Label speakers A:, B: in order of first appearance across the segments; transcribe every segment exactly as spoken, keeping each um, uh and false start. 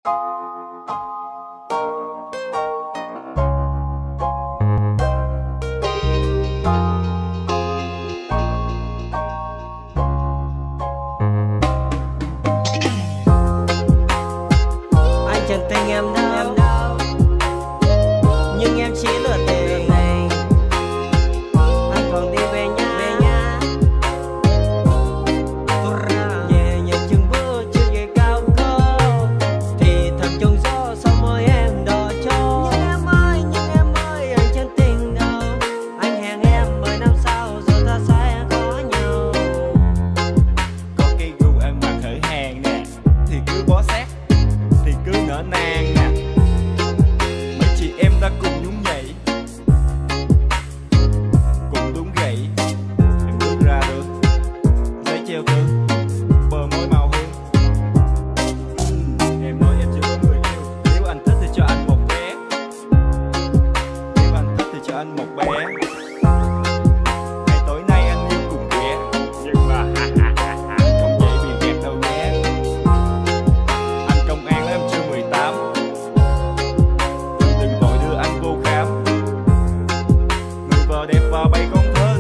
A: Chẳng tình em đâu, nhưng em chỉ lừa tình. Anh còn đi về nhà, về nhà. Tôi ra nhẹ nhàng chừng bước chưa ghé cao câu, thì thầm trong gió sau môi em đỏ cho. Nhưng em ơi, nhưng em ơi, anh chẳng tình đâu. Anh hẹn em mười năm sau rồi ta sẽ có nhau.
B: Có cái gu ăn mặc hở hàng nè, thì cứ bó sát, thì cứ nở nang nè. Mấy chị em ta cùng nhún nhảy, cùng đúng gậy. Em bước ra được giấy treo tương, bờ môi màu hương. Em nói em chưa có người yêu, nếu anh thích thì cho anh một vé, nếu anh thích thì cho anh một bé. Ngày tối nay anh yêu cùng ghé, nhưng mà không dễ bị ghét đâu nhé. Anh công an em chưa mười tám, đừng vội đưa anh vô khám. Người vợ đẹp và bay con thơ,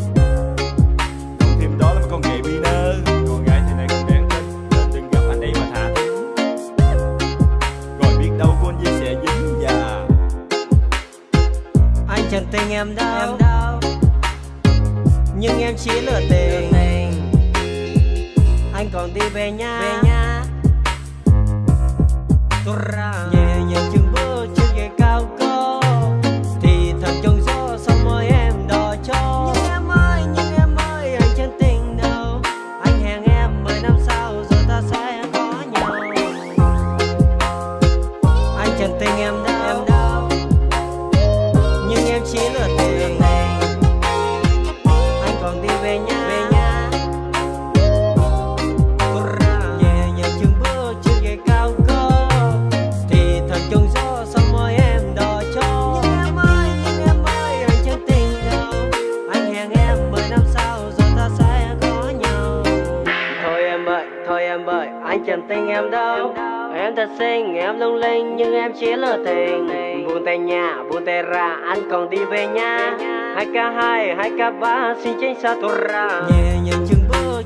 B: còn thêm đó là con ghệ beginner. Con gái thì này không đáng tin, nên đừng gặp anh đây mà thả thính. Rồi biết đâu con dây sẽ dính và
A: Anh chẳng tình em đâu, nhưng em chỉ lừa tình. Anh còn đi về nhà, về nhà. Tôi ra nhẹ nhàng chừng bước chưa ghé cao câu, thì thầm trong gió sau môi em đỏ cho. Nhưng em ơi, nhưng em ơi, anh chẳng tình đâu. Anh hẹn em mười năm sau rồi ta sẽ có nhau. Anh chẳng tình em đâu, nhưng em chỉ lừa tình. Anh còn đi về nhà, về nhà. Tôi ra nhẹ nhàng chừng bước chưa ghé cao câu, thì thật trong gió sau môi em đỏ cho. Nhưng em ơi, nhưng em ơi, anh chẳng tình đâu. Anh hẹn em mười năm sau rồi ta sẽ có nhau. Thôi em ơi, thôi em ơi, anh chẳng tình em đâu. Em thật xinh, em lung linh, nhưng em chỉ lừa tình. Buông tay nhà, buông tay ra, anh còn đi về nhà. Hai ca hai, hai ca ba, xin tránh xa tôi ra. Nhẹ nhàng chừng bước